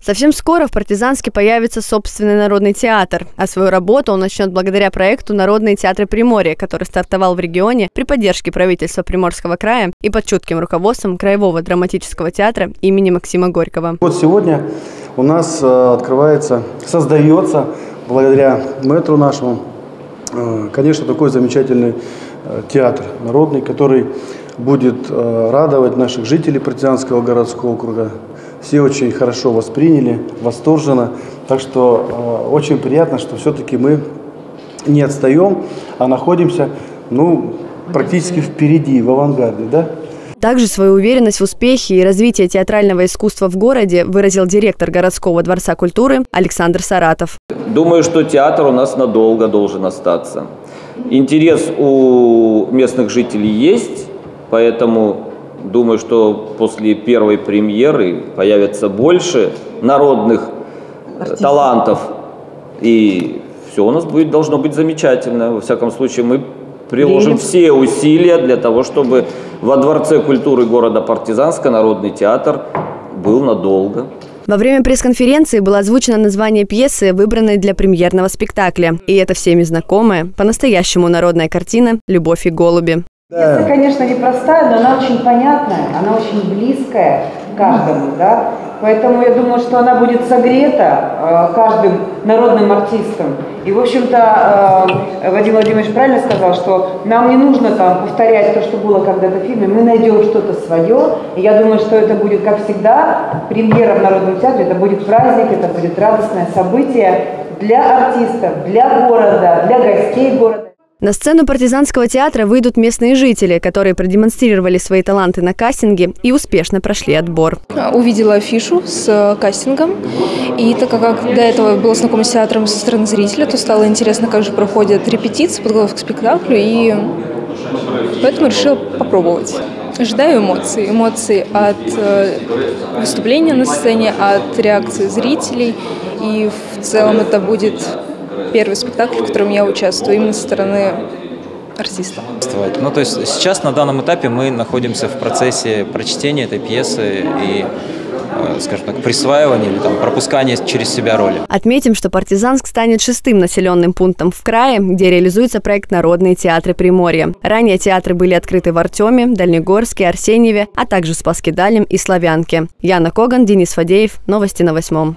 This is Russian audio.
Совсем скоро в Партизанске появится собственный народный театр, а свою работу он начнет благодаря проекту «Народные театры Приморья», который стартовал в регионе при поддержке правительства Приморского края и под чутким руководством Краевого драматического театра имени Максима Горького. Вот сегодня у нас открывается, создается благодаря мэтру нашему, конечно, такой замечательный театр народный, который будет радовать наших жителей Партизанского городского округа. Все очень хорошо восприняли, восторженно. Так что очень приятно, что все-таки мы не отстаем, а находимся практически впереди, в авангарде. Да? Также свою уверенность в успехе и развитии театрального искусства в городе выразил директор городского дворца культуры Александр Саратов. Думаю, что театр у нас надолго должен остаться. Интерес у местных жителей есть, поэтому думаю, что после первой премьеры появится больше народных талантов, и все у нас должно быть замечательно. Во всяком случае, мы приложим все усилия для того, чтобы во Дворце культуры города Партизанска народный театр был надолго. Во время пресс-конференции было озвучено название пьесы, выбранной для премьерного спектакля. И это всеми знакомая, по-настоящему народная картина «Любовь и голуби». Пьеса, конечно, непростая, но она очень понятная, она очень близкая каждому, да? Поэтому я думаю, что она будет согрета каждым народным артистом. И, в общем-то, Вадим Владимирович правильно сказал, что нам не нужно там повторять то, что было когда-то в фильме, мы найдем что-то свое. И я думаю, что это будет, как всегда, премьера в Народном театре, это будет праздник, это будет радостное событие для артистов, для города, для гостей города. На сцену Партизанского театра выйдут местные жители, которые продемонстрировали свои таланты на кастинге и успешно прошли отбор. Увидела афишу с кастингом, и так как до этого была знакома с театром со стороны зрителя, то стало интересно, как же проходят репетиции, подготовка к спектаклю, и поэтому решила попробовать. Ожидаю эмоций. Эмоций от выступления на сцене, от реакции зрителей, и в целом это будет первый спектакль, в котором я участвую, именно со стороны артиста. То есть сейчас на данном этапе мы находимся в процессе прочтения этой пьесы и, скажем так, присваивания или пропускания через себя роли. Отметим, что Партизанск станет 6-м населенным пунктом в крае, где реализуется проект «Народные театры Приморья». Ранее театры были открыты в Артеме, Дальнегорске, Арсеньеве, а также Спаске-Далем и Славянке. Яна Коган, Денис Фадеев. Новости на 8.